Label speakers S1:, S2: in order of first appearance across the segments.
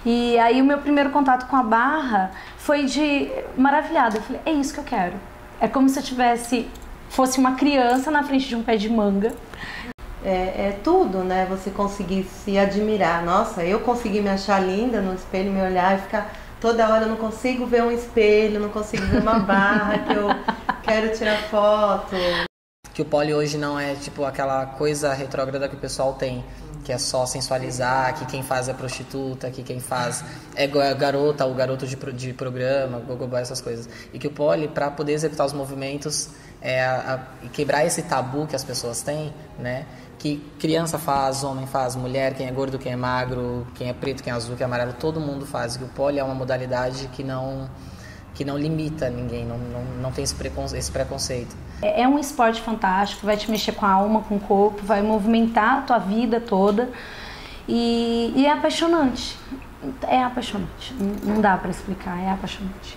S1: E aí o meu primeiro contato com a barra foi de maravilhada. Eu falei, é isso que eu quero. É como se eu fosse uma criança na frente de um pé de manga.
S2: É tudo, né? Você conseguir se admirar. Nossa, eu consegui me achar linda no espelho, me olhar e ficar toda hora, eu não consigo ver um espelho, não consigo ver uma barra que eu quero tirar foto.
S3: Que o poli hoje não é tipo aquela coisa retrógrada que o pessoal tem, que é só sensualizar, que quem faz é prostituta, que quem faz é garota ou garoto de programa, gogoboy, essas coisas. E que o poli, para poder executar os movimentos e quebrar esse tabu que as pessoas têm, né? Que criança faz, homem faz, mulher, quem é gordo, quem é magro, quem é preto, quem é azul, quem é amarelo, todo mundo faz. E que o poli é uma modalidade que não limita ninguém, não tem esse preconceito.
S1: É um esporte fantástico, vai te mexer com a alma, com o corpo, vai movimentar a tua vida toda e é apaixonante. É apaixonante, não dá pra explicar, é apaixonante.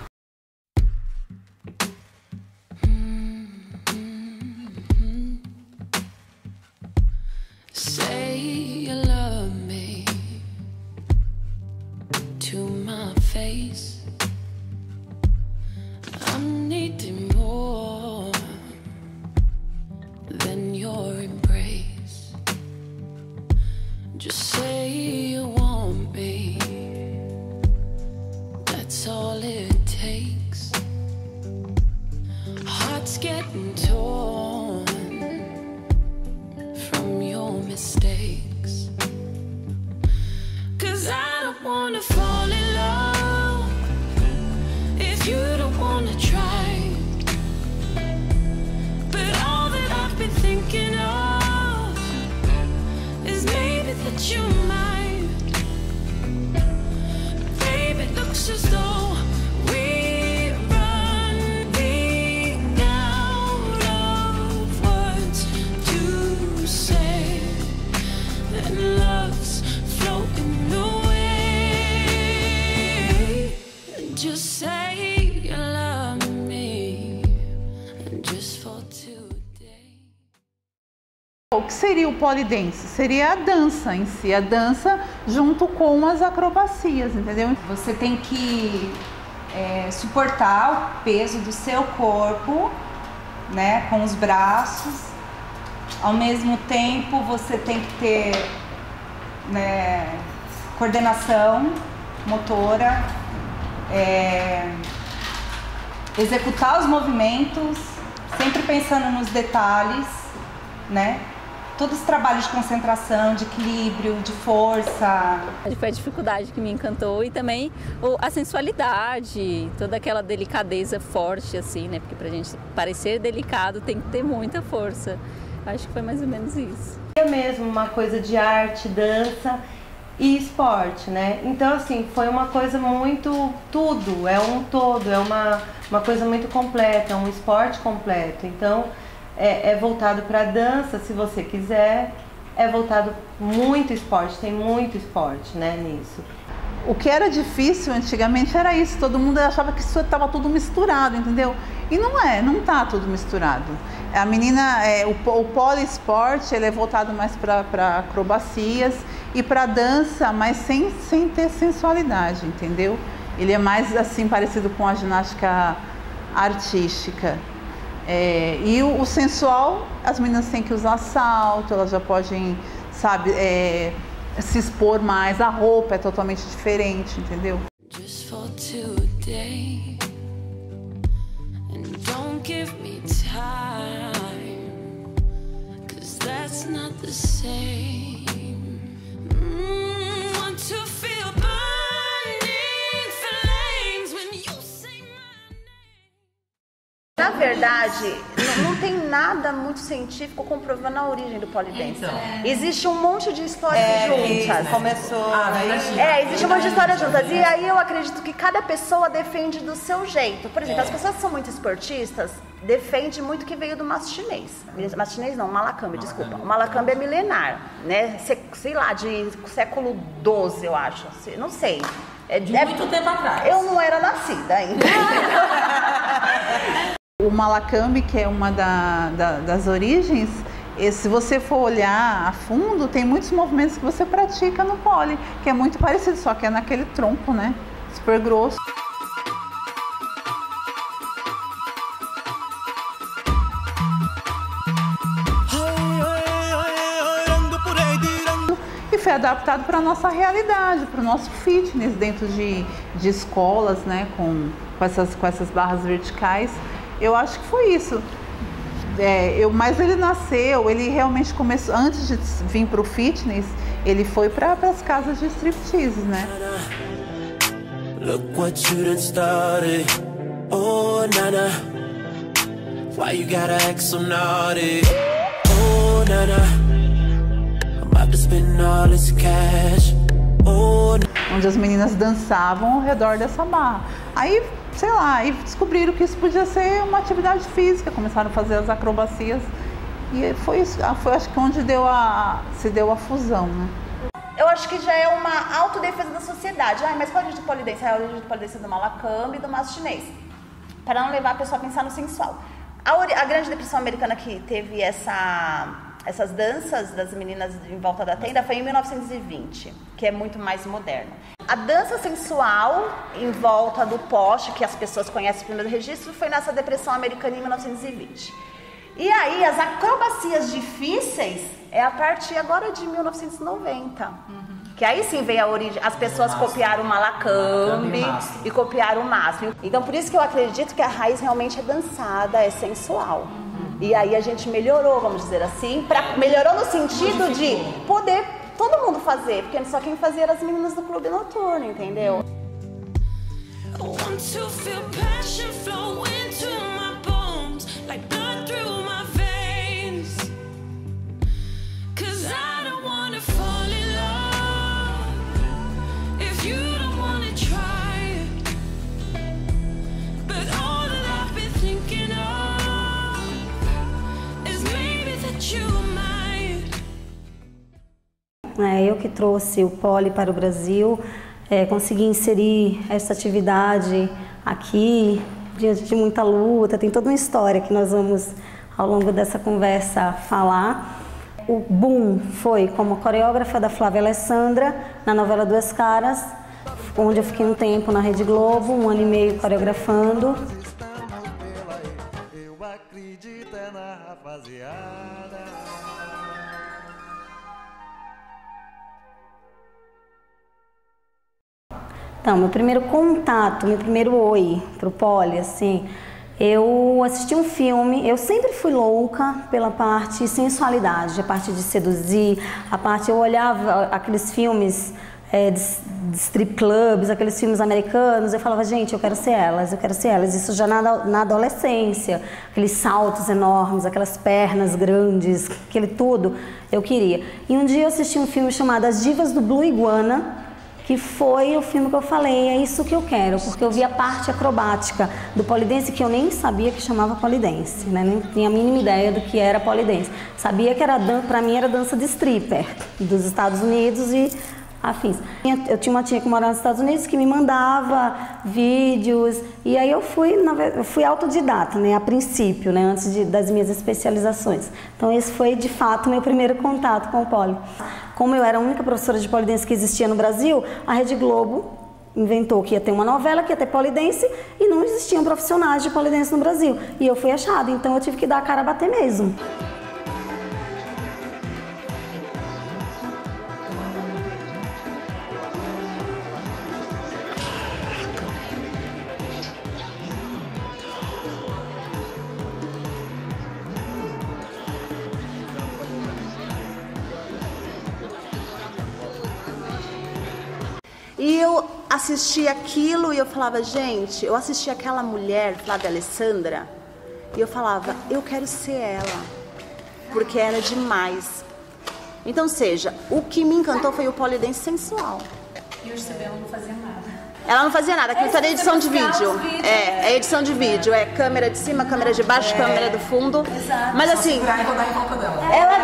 S4: Say you love me to my face. I'm needing more than your embrace. Just say you want me. That's all it takes. Heart's getting torn from your mistakes. 'Cause I don't wanna fall in love if you don't wanna try. But all that I've been thinking of is maybe that you might. Baby, it looks as though we're running out of words to say, and love's floating away. Just say you love me, just for today.
S5: O que seria o polidense? Seria a dança em si, a dança junto com as acrobacias, entendeu?
S6: Você tem que suportar o peso do seu corpo, né, com os braços. Ao mesmo tempo, você tem que ter, né, coordenação motora, executar os movimentos, sempre pensando nos detalhes, né? Todos os trabalhos de concentração, de equilíbrio, de força.
S7: Foi a dificuldade que me encantou e também a sensualidade, toda aquela delicadeza forte, assim, né? Porque pra gente parecer delicado tem que ter muita força. Acho que foi mais ou menos isso.
S2: É mesmo uma coisa de arte, dança e esporte, né? Então, assim, foi uma coisa muito tudo, é um todo, é uma coisa muito completa, é um esporte completo. Então, é voltado para dança, se você quiser, é voltado muito esporte, tem muito esporte, né, nisso.
S5: O que era difícil antigamente era isso, todo mundo achava que isso estava tudo misturado, entendeu? E não tá tudo misturado. A menina, o poliesporte, ele é voltado mais para acrobacias e para dança, mas sem ter sensualidade, entendeu? Ele é mais assim parecido com a ginástica artística. E o sensual, as meninas têm que usar salto, elas já podem, sabe, se expor mais, a roupa é totalmente diferente, entendeu?
S4: Just for today, and don't give me time, 'cause that's not the same. Want to feel burning flames when you say my name.
S8: Na verdade, não tem nada muito científico comprovando a origem do polidense.
S2: Então.
S8: Existe um monte de histórias juntas.
S2: Começou.
S8: Existe um monte de histórias juntas. E aí eu acredito que cada pessoa defende do seu jeito. Por exemplo, as pessoas que são muito esportistas defendem muito que veio do maço chinês. Maço chinês não, Malacambe, desculpa. O Malacambe é milenar, né? Sei lá, de século XII, eu acho. Não sei.
S9: De muito tempo atrás.
S8: Eu não era nascida ainda.
S5: O Malacambe, que é uma das origens, E se você for olhar a fundo, tem muitos movimentos que você pratica no pole, que é muito parecido, só que é naquele tronco, né? Super grosso. E foi adaptado para a nossa realidade, para o nosso fitness dentro de escolas, né? Com essas barras verticais. Eu acho que foi isso. Mas ele nasceu, ele realmente começou, antes de vir para o fitness, ele foi para as casas de striptease, né?
S10: Look what you done started. Oh, nana. Why you gotta act so naughty? Oh, nana. I'm about to spend all this cash. Oh,
S5: onde as meninas dançavam ao redor dessa barra. Aí, sei lá, aí descobriram que isso podia ser uma atividade física, começaram a fazer as acrobacias e foi acho que onde se deu a fusão, né?
S8: Eu acho que já é uma autodefesa da sociedade. Mas qual é a origem de polidense? É a origem de polidense do malacambe e do maço chinês. Para não levar a pessoa a pensar no sensual. A grande depressão americana que teve essas danças das meninas em volta da tenda foi em 1920, que é muito mais moderno. A dança sensual em volta do poste, que as pessoas conhecem o primeiro registro, foi nessa depressão americana em 1920. E aí as acrobacias difíceis é a partir agora de 1990. Que aí sim veio a origem, as pessoas copiaram o malacambe e copiaram o máximo. Então por isso que eu acredito que a raiz realmente é dançada, é sensual. E aí a gente melhorou, vamos dizer assim, melhorou no sentido de poder todo mundo fazer, porque só quem fazia eram as meninas do clube noturno, entendeu?
S1: Eu que trouxe o pole para o Brasil, consegui inserir essa atividade aqui, diante de muita luta, tem toda uma história que nós vamos, ao longo dessa conversa, falar. O boom foi como coreógrafa da Flávia Alessandra, na novela Duas Caras, onde eu fiquei um tempo na Rede Globo, 1 ano e meio coreografando.
S10: eu acredito na rapaziada.
S1: Então, meu primeiro contato, meu primeiro oi pro pole, assim, eu assisti um filme, eu sempre fui louca pela parte sensualidade, a parte de seduzir, eu olhava aqueles filmes de strip clubs, aqueles filmes americanos, eu falava, gente, eu quero ser elas, isso já na adolescência, aqueles saltos enormes, aquelas pernas grandes, aquele tudo, eu queria. E um dia eu assisti um filme chamado As Divas do Blue Iguana, que foi o filme que eu falei, é isso que eu quero, porque eu vi a parte acrobática do polidense, que eu nem sabia que chamava polidense, né? Nem tinha a mínima ideia do que era polidense. Sabia que pra mim era dança de stripper, dos Estados Unidos e afins. Eu tinha uma tia que morava nos Estados Unidos que me mandava vídeos, e aí eu fui autodidata, né, a princípio, né, antes das minhas especializações. Então esse foi de fato meu primeiro contato com o pole. Como eu era a única professora de polidense que existia no Brasil, a Rede Globo inventou que ia ter uma novela, que ia ter polidense, e não existiam profissionais de polidense no Brasil. E eu fui achada, então eu tive que dar a cara a bater mesmo.
S8: E eu assistia aquilo e eu falava, gente, eu assistia aquela mulher, Flávia Alessandra, e eu falava, eu quero ser ela, porque era demais. Então, seja, o que me encantou foi o polidense sensual.
S9: E hoje você vê, ela não fazia nada.
S8: Ela não fazia nada, aquilo era edição de vídeo. É edição de vídeo, é câmera de cima, câmera de baixo, câmera do fundo.
S9: Exato.
S8: Mas assim,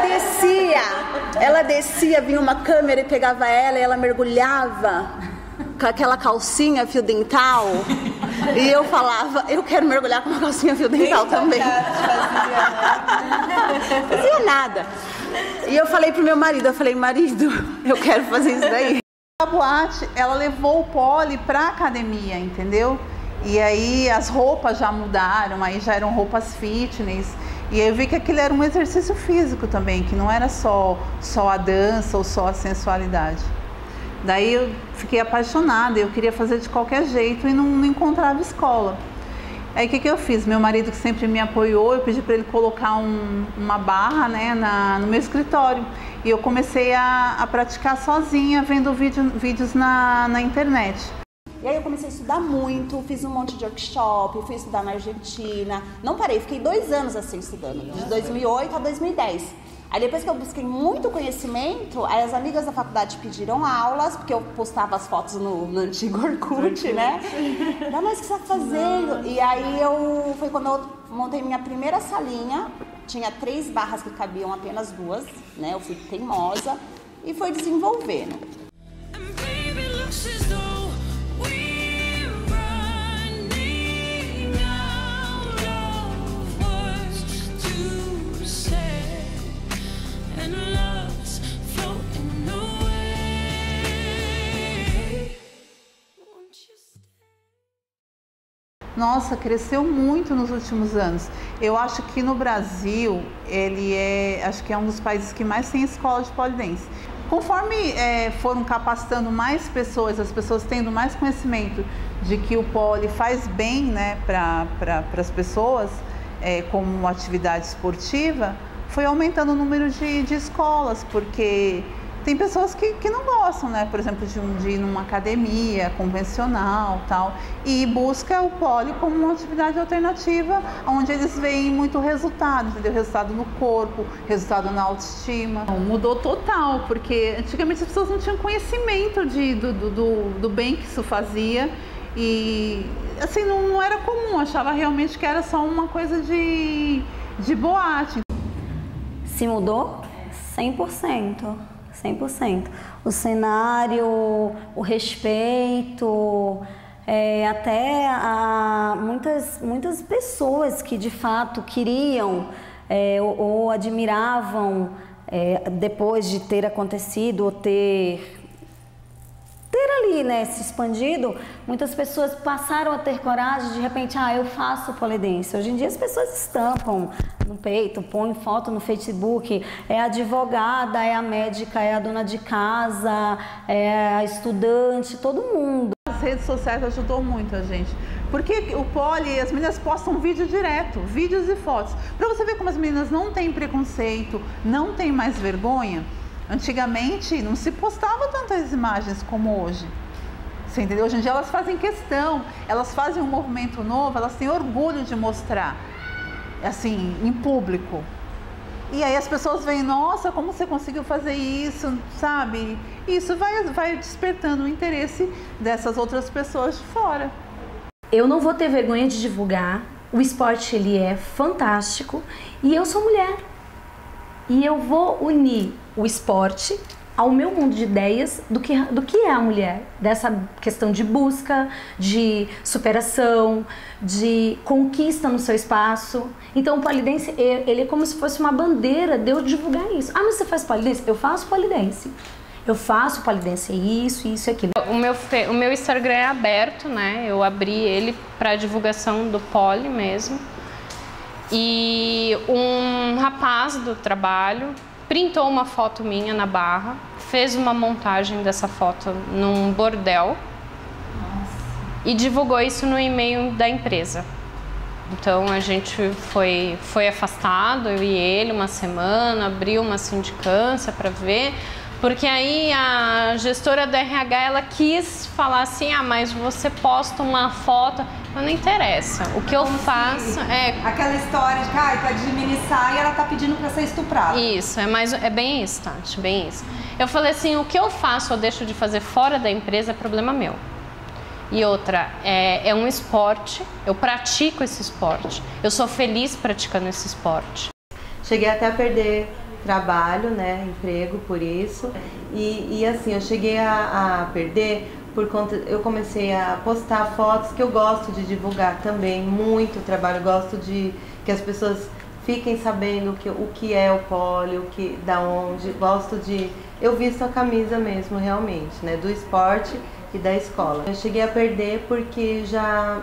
S8: ela descia, vinha uma câmera e pegava ela e ela mergulhava com aquela calcinha fio dental. E eu falava, eu quero mergulhar com uma calcinha fio dental também. Não fazia nada. E eu falei pro meu marido, marido, eu quero fazer isso daí.
S5: A boate, ela levou o pole pra academia, entendeu? E aí as roupas já mudaram, aí já eram roupas fitness. E aí eu vi que aquilo era um exercício físico também, que não era só a dança ou só a sensualidade. Daí eu fiquei apaixonada, eu queria fazer de qualquer jeito e não encontrava escola. Aí o que eu fiz? Meu marido, que sempre me apoiou, eu pedi para ele colocar uma barra, né, no meu escritório. E eu comecei a praticar sozinha, vendo vídeos na internet.
S8: E aí eu comecei a estudar muito, fiz um monte de workshop, fui estudar na Argentina. Não parei, fiquei 2 anos assim estudando, de 2008 a 2010. Aí depois que eu busquei muito conhecimento, aí as amigas da faculdade pediram aulas, porque eu postava as fotos no antigo Orkut, né? Dá mais o que você tá fazendo. E aí foi quando eu montei minha primeira salinha, tinha 3 barras que cabiam apenas 2, né? Eu fui teimosa e foi desenvolvendo.
S5: Nossa, cresceu muito nos últimos anos. Eu acho que no Brasil, acho que é um dos países que mais tem escola de pole dance. Conforme foram capacitando mais pessoas, as pessoas tendo mais conhecimento de que o pole faz bem, né, para as pessoas, como atividade esportiva, foi aumentando o número de escolas, porque tem pessoas que não gostam, né? Por exemplo, de ir numa academia convencional, tal, e busca o pole como uma atividade alternativa, onde eles veem muito resultado, entendeu? Resultado no corpo, resultado na autoestima. Mudou total, porque antigamente as pessoas não tinham conhecimento do bem que isso fazia e, assim, não era comum, achava realmente que era só uma coisa de boate.
S1: Se mudou? 100%. 100%. O cenário, o respeito, até muitas pessoas que de fato queriam ou admiravam depois de ter acontecido ou ter ali, né, se expandido, muitas pessoas passaram a ter coragem de repente, eu faço pole dance. Hoje em dia as pessoas estampam no peito, põem foto no Facebook, é a advogada, é a médica, é a dona de casa, é a estudante, todo mundo.
S5: As redes sociais ajudou muito a gente, porque o pole, as meninas postam vídeo direto, vídeos e fotos, para você ver como as meninas não têm preconceito, não têm mais vergonha. Antigamente não se postava tantas imagens como hoje, você entendeu? Hoje em dia elas fazem questão, elas fazem um movimento novo, elas têm orgulho de mostrar, assim, em público. E aí as pessoas veem, nossa, como você conseguiu fazer isso, sabe? E isso vai despertando o interesse dessas outras pessoas de fora.
S1: Eu não vou ter vergonha de divulgar, o esporte ele é fantástico e eu sou mulher. E eu vou unir o esporte ao meu mundo de ideias do que é a mulher, dessa questão de busca, de superação, de conquista no seu espaço. Então o pole dance, ele é como se fosse uma bandeira de eu divulgar isso. Mas você faz pole dance? Eu faço pole dance. Eu faço pole dance, isso e aquilo.
S11: O meu Instagram é aberto, né? Eu abri ele para divulgação do pole mesmo. E um rapaz do trabalho printou uma foto minha na barra, fez uma montagem dessa foto num bordel. Nossa. E divulgou isso no e-mail da empresa. Então a gente foi afastado, eu e ele, uma semana, abriu uma sindicância para ver, porque aí a gestora do RH ela quis falar assim, mas você posta uma foto, mas não interessa. O que eu faço é...
S6: Aquela história de tá de mini saia e ela tá pedindo para ser estuprada.
S11: Isso, é bem isso, Tati, bem isso. Eu falei assim, o que eu faço ou deixo de fazer fora da empresa é problema meu. E outra, é um esporte, eu pratico esse esporte, eu sou feliz praticando esse esporte.
S2: Cheguei até a perder trabalho, né, emprego por isso, e assim, eu cheguei a perder por conta, eu comecei a postar fotos que eu gosto de divulgar também, muito trabalho, gosto de que as pessoas fiquem sabendo o que é o poli, da onde, gosto de... Eu visto a camisa mesmo, realmente, né, do esporte e da escola. Eu cheguei a perder porque já...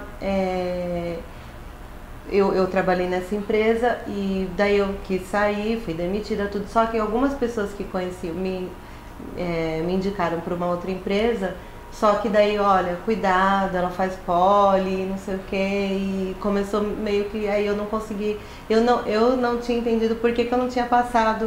S2: Eu trabalhei nessa empresa e daí eu quis sair, fui demitida, tudo. Só que algumas pessoas que conheciam me indicaram para uma outra empresa, só que daí, olha, cuidado, ela faz poli, não sei o que, e começou meio que, aí eu não consegui, eu não tinha entendido por que eu não tinha passado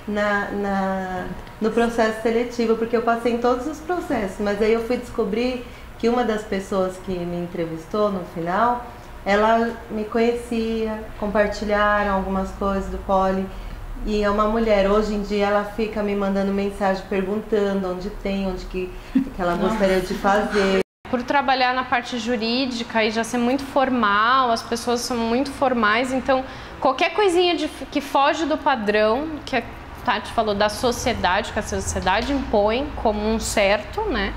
S2: no processo seletivo, porque eu passei em todos os processos, mas aí eu fui descobrir que uma das pessoas que me entrevistou no final, ela me conhecia, compartilharam algumas coisas do poli, e é uma mulher, hoje em dia ela fica me mandando mensagem perguntando onde que ela gostaria de fazer.
S11: Por trabalhar na parte jurídica e já ser muito formal, as pessoas são muito formais, então qualquer coisinha que foge do padrão, que a Tati falou da sociedade, que a sociedade impõe como um certo, né?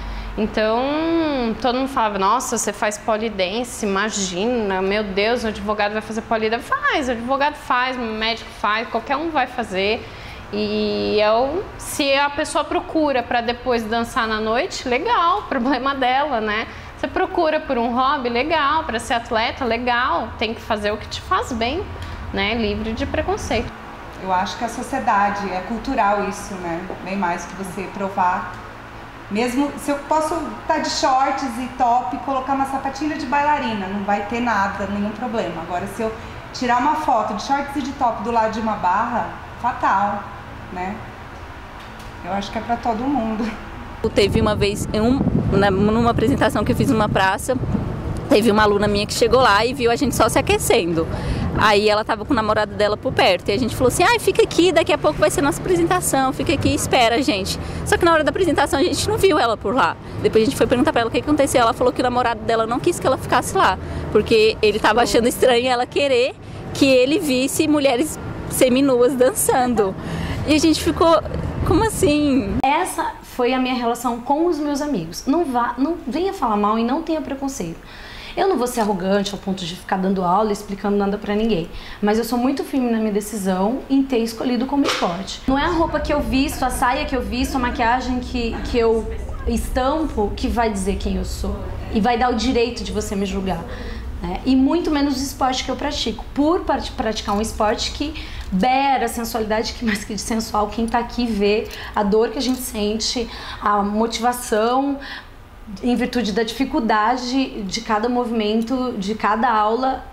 S11: Então, todo mundo falava, nossa, você faz polidense, imagina, meu Deus, o advogado vai fazer polidense. Faz, o advogado faz, o médico faz, qualquer um vai fazer. E se a pessoa procura para depois dançar na noite, legal, problema dela, né? Você procura por um hobby, legal, para ser atleta, legal, tem que fazer o que te faz bem, né? Livre de preconceito.
S6: Eu acho que a sociedade, é cultural isso, né? Bem mais que você provar. Mesmo se eu posso estar de shorts e top e colocar uma sapatilha de bailarina, não vai ter nada, nenhum problema. Agora, se eu tirar uma foto de shorts e de top do lado de uma barra, fatal, né? Eu acho que é pra todo mundo.
S7: Teve uma vez, numa apresentação que eu fiz numa praça, teve uma aluna minha que chegou lá e viu a gente só se aquecendo. Aí ela tava com o namorado dela por perto e a gente falou assim, fica aqui, daqui a pouco vai ser nossa apresentação, fica aqui e espera a gente. Só que na hora da apresentação a gente não viu ela por lá. Depois a gente foi perguntar pra ela o que aconteceu, ela falou que o namorado dela não quis que ela ficasse lá, porque ele tava achando estranho ela querer que ele visse mulheres seminuas dançando. E a gente ficou, como assim?
S1: Essa foi a minha relação com os meus amigos. Não venha falar mal e não tenha preconceito. Eu não vou ser arrogante ao ponto de ficar dando aula e explicando nada pra ninguém. Mas eu sou muito firme na minha decisão em ter escolhido como esporte. Não é a roupa que eu visto, a saia que eu visto, a maquiagem que eu estampo que vai dizer quem eu sou. E vai dar o direito de você me julgar. Né? E muito menos o esporte que eu pratico. Por praticar um esporte que beira a sensualidade, que mais que de sensual, quem tá aqui vê a dor que a gente sente, a motivação, em virtude da dificuldade de cada movimento, de cada aula,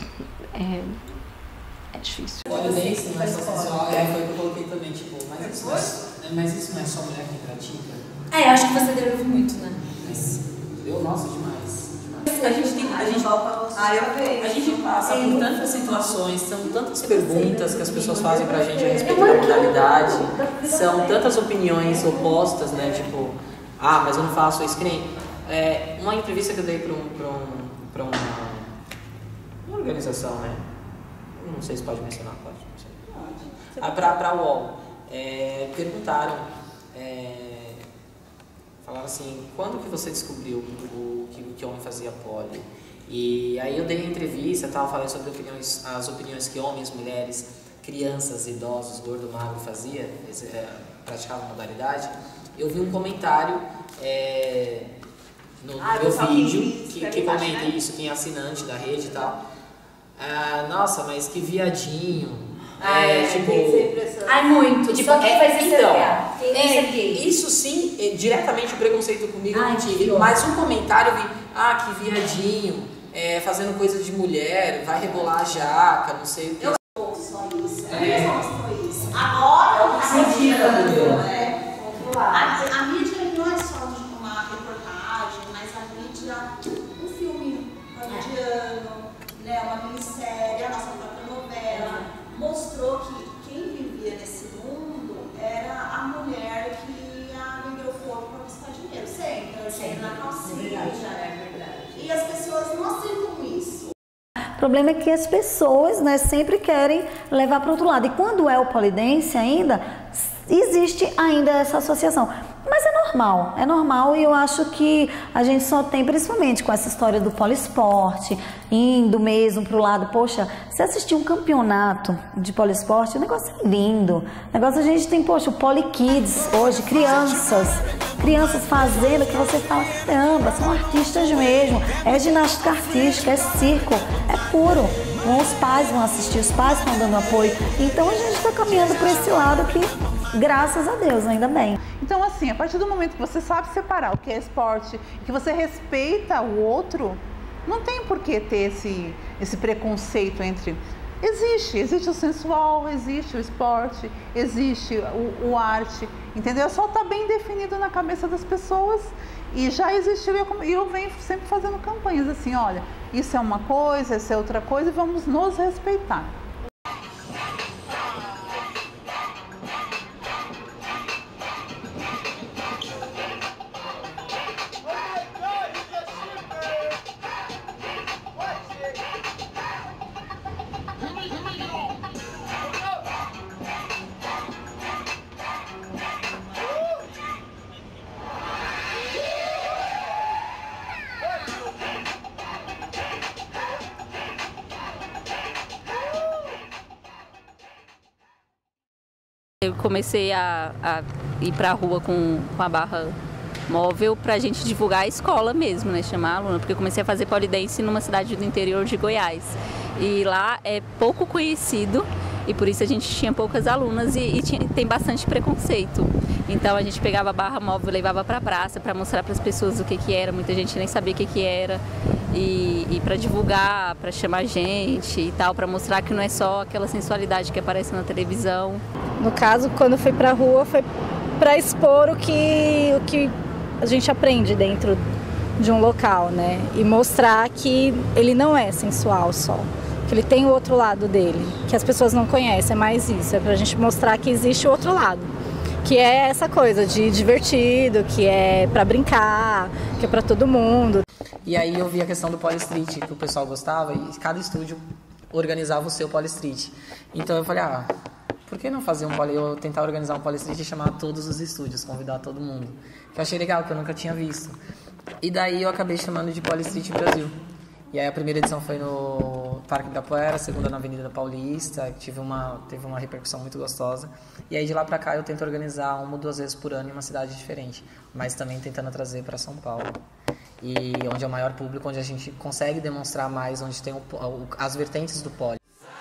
S1: é difícil.
S3: Polidense não é só sensual, foi o que eu coloquei também, tipo, mas isso não é só mulher que pratica?
S9: Acho que você deve ouvir muito, né?
S3: Nossa, demais. A gente passa por tantas situações, são tantas perguntas que as pessoas fazem pra gente a respeito da modalidade, são tantas opiniões opostas, né, tipo... mas eu não faço isso, que nem uma entrevista que eu dei para uma organização, né? Não sei se pode mencionar, pode. Para a UOL. Perguntaram, falaram assim, quando que você descobriu que homem fazia poli? E aí eu dei a entrevista, falei sobre as opiniões que homens, mulheres, crianças, idosos, gordo, magro praticavam modalidade. Eu vi um comentário no meu vídeo que comenta isso, quem é assinante da rede e tal. Nossa, mas que viadinho.
S9: Muito.
S3: Tipo,
S9: só quem vai ser
S3: então, isso sim, diretamente o preconceito comigo eu não tive. Mas um comentário eu vi, que viadinho, fazendo coisa de mulher, vai rebolar a jaca, não sei o que.
S12: Agora, a mídia não é só uma reportagem, mas a mídia, um filme hollywoodiano, né, uma minissérie, a nossa própria novela, mostrou que quem vivia nesse mundo era a mulher que ia vender o corpo para buscar dinheiro. Você entra na calcinha. E as pessoas não aceitam isso.
S13: O problema é que as pessoas, né, sempre querem levar para o outro lado. E quando é o polidense ainda, existe ainda essa associação. Mas é é normal e eu acho que a gente só tem, principalmente com essa história do poliesporte, indo mesmo pro lado, poxa, se assistir um campeonato de poliesporte, o negócio é lindo, o negócio a gente tem, poxa, o Polikids hoje, crianças fazendo que você fala, caramba, são artistas mesmo, é ginástica artística, é circo, é puro. Os pais vão assistir, os pais estão dando apoio. Então a gente está caminhando por esse lado que, graças a Deus, ainda bem.
S5: Então assim, a partir do momento que você sabe separar o que é esporte, que você respeita o outro, não tem por que ter esse preconceito entre... Existe o sensual, existe o esporte, existe o arte, entendeu? Só está bem definido na cabeça das pessoas e já existiu, e eu venho sempre fazendo campanhas assim, olha, isso é uma coisa, isso é outra coisa e vamos nos respeitar.
S7: Eu comecei a ir para a rua com a barra móvel para a gente divulgar a escola mesmo, né? Chamar a aluna, porque eu comecei a fazer polidense numa cidade do interior de Goiás. E lá é pouco conhecido e por isso a gente tinha poucas alunas e tem bastante preconceito. Então a gente pegava a barra móvel e levava para a praça para mostrar para as pessoas o que era, muita gente nem sabia o que era. E para divulgar, para chamar gente e tal, para mostrar que não é só aquela sensualidade que aparece na televisão.
S14: No caso, quando eu fui para a rua, foi para expor o que a gente aprende dentro de um local, né? E mostrar que ele não é sensual só, que ele tem o outro lado dele, que as pessoas não conhecem, é mais isso, é pra gente mostrar que existe o outro lado, que é essa coisa de divertido, que é para brincar, que é para todo mundo.
S3: E aí eu vi a questão do Polistreet, que o pessoal gostava, e cada estúdio organizava o seu Polistreet. Então eu falei, por que não fazer eu tentar organizar um Polistreet e chamar todos os estúdios, convidar todo mundo? Que eu achei legal, que eu nunca tinha visto. E daí eu acabei chamando de Polistreet Brasil. E aí a primeira edição foi no Parque Ibirapuera, a segunda na Avenida Paulista, teve uma repercussão muito gostosa. E aí de lá pra cá eu tento organizar 1 ou 2 vezes por ano em uma cidade diferente, mas também tentando trazer para São Paulo. E onde é o maior público, onde a gente consegue demonstrar mais, onde tem as vertentes do poli.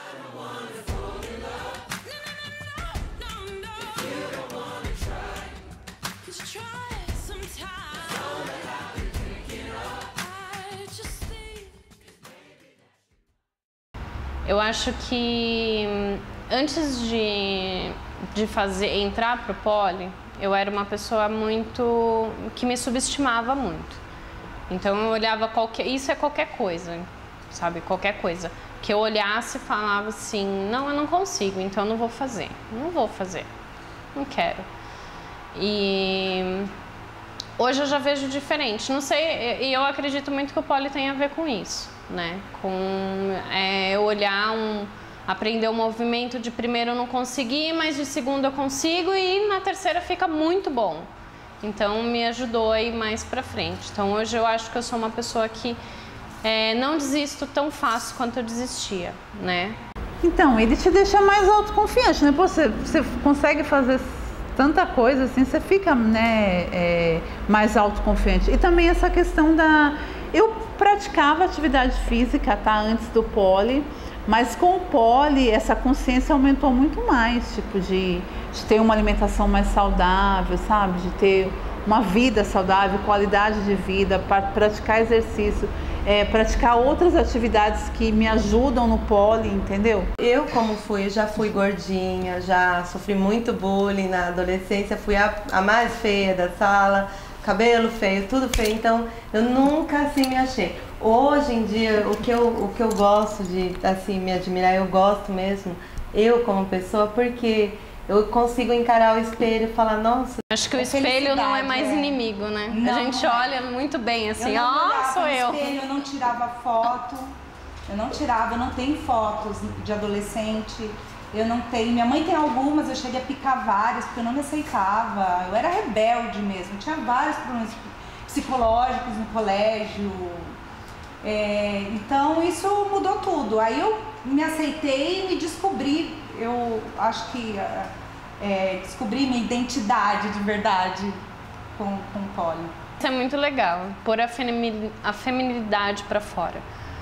S11: Eu acho que antes de entrar pro poli, eu era uma pessoa que me subestimava muito. Então eu olhava isso é qualquer coisa, sabe? Qualquer coisa. Que eu olhasse e falava assim, não, eu não consigo, então eu não vou fazer. Não quero. E hoje eu já vejo diferente. Não sei, e eu acredito muito que o poli tem a ver com isso, né? Eu olhar aprender o movimento de primeiro eu não consegui, mas de segundo eu consigo e na terceira fica muito bom. Então me ajudou a ir mais pra frente. Então hoje eu acho que eu sou uma pessoa que não desisto tão fácil quanto eu desistia, né?
S5: Então, ele te deixa mais autoconfiante, né? Pô, você consegue fazer tanta coisa assim, você fica, né, mais autoconfiante. E também essa questão eu praticava atividade física, tá, antes do poli, mas com o poli essa consciência aumentou muito mais, tipo de ter uma alimentação mais saudável, sabe, de ter uma vida saudável, qualidade de vida, praticar exercício, praticar outras atividades que me ajudam no poli, entendeu?
S2: Eu já fui gordinha, já sofri muito bullying na adolescência, fui a mais feia da sala, cabelo feio, tudo feio, então eu nunca assim me achei. Hoje em dia, o que eu gosto de assim me admirar, eu gosto mesmo, eu como pessoa, porque eu consigo encarar o espelho e falar, nossa...
S11: Acho que o espelho não é mais inimigo, né?
S6: Não,
S11: a gente olha muito bem assim, sou eu.
S6: Espelho, eu não tirava foto, eu não tenho fotos de adolescente, Eu não tenho, minha mãe tem algumas, eu cheguei a picar várias, porque eu não me aceitava, eu era rebelde mesmo, tinha vários problemas psicológicos no colégio, então isso mudou tudo. Aí eu me aceitei e me descobri, eu acho que descobri minha identidade de verdade com o poli.
S11: Isso é muito legal, pôr a feminilidade pra fora.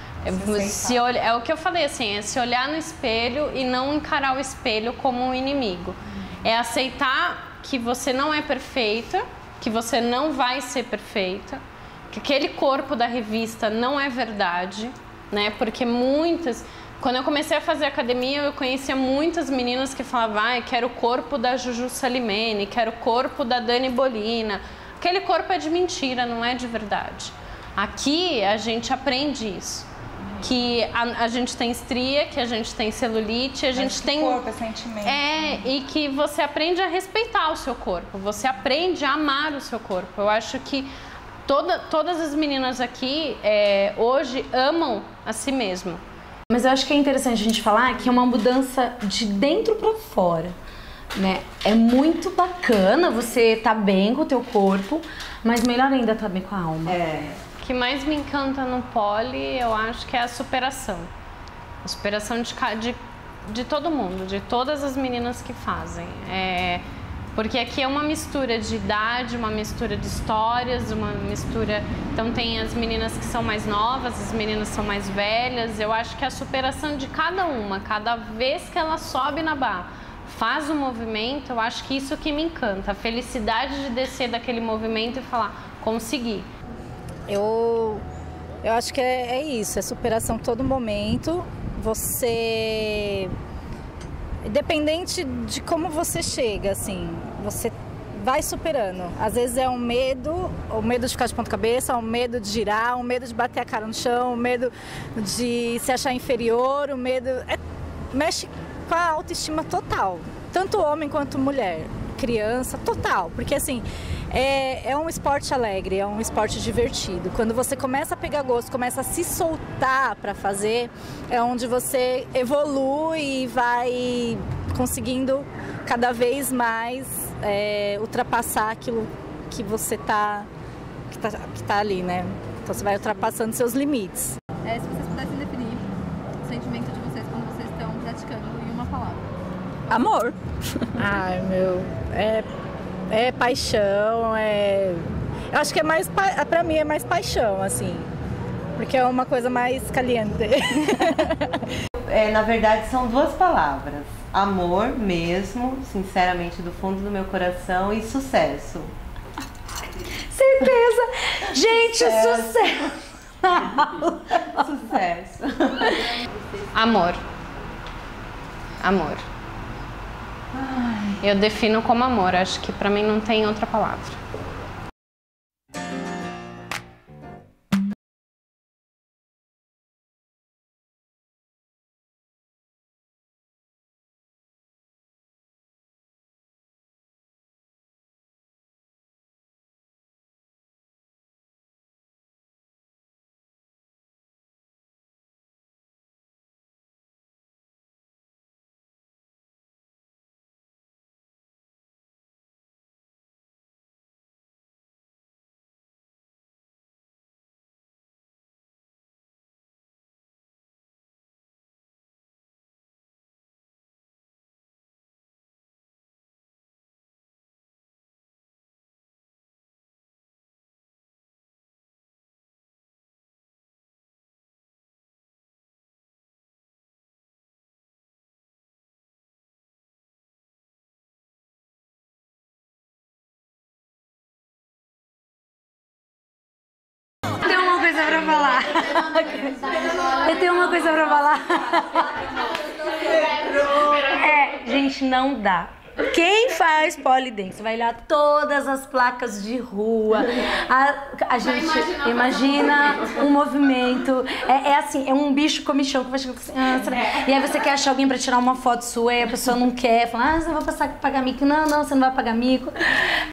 S11: É o que eu falei, assim, é se olhar no espelho e não encarar o espelho como um inimigo. É aceitar que você não é perfeita, que você não vai ser perfeita, que aquele corpo da revista não é verdade, né? Porque quando eu comecei a fazer academia, eu conhecia muitas meninas que falavam, quero o corpo da Juju Salimene, quero o corpo da Dani Bolina. Aquele corpo é de mentira, não é de verdade. Aqui a gente aprende isso. Que a gente tem estria, que a gente tem celulite, a gente tem...
S6: corpo é sentimento.
S11: E que você aprende a respeitar o seu corpo, você aprende a amar o seu corpo. Eu acho que todas as meninas aqui hoje amam a si mesmas.
S1: Mas eu acho que é interessante a gente falar que é uma mudança de dentro pra fora, né? É muito bacana você tá bem com o teu corpo, mas melhor ainda tá bem com a alma.
S11: O que mais me encanta no poli, eu acho que é a superação. A superação de todo mundo, de todas as meninas que fazem. Porque aqui é uma mistura de idade, uma mistura de histórias, uma mistura... Então tem as meninas que são mais novas, as meninas que são mais velhas. Eu acho que a superação de cada uma, cada vez que ela sobe na barra, faz o movimento, eu acho que isso que me encanta. A felicidade de descer daquele movimento e falar, consegui.
S14: Eu acho que é isso, é superação todo momento. Você, independente de como você chega, assim, você vai superando. Às vezes é o medo de ficar de ponta cabeça, o medo de girar, o medo de bater a cara no chão, o medo de se achar inferior, o medo... mexe com a autoestima total, tanto homem quanto mulher, criança, total, porque assim... É um esporte alegre, é um esporte divertido. Quando você começa a pegar gosto, começa a se soltar para fazer, é onde você evolui e vai conseguindo cada vez mais ultrapassar aquilo que você tá ali, né? Então você vai ultrapassando seus limites.
S15: Se vocês pudessem definir o sentimento de vocês quando vocês estão praticando em uma palavra.
S14: Amor. Ai, meu, é paixão, eu acho que é mais, pra mim é mais paixão, assim, porque é uma coisa mais caliente.
S2: Na verdade são duas palavras, amor mesmo, sinceramente do fundo do meu coração, e sucesso.
S1: Certeza! Gente, sucesso!
S2: Sucesso.
S11: Amor. Eu defino como amor, acho que pra mim não tem outra palavra.
S1: Eu tenho uma coisa pra falar. Gente, não dá. Quem faz pole dance vai olhar todas as placas de rua. A gente imagina um movimento. Assim, é um bicho comichão que vai chegar assim, e aí você quer achar alguém pra tirar uma foto sua e a pessoa não quer. Fala, você vai pagar mico. Não, você não vai pagar mico.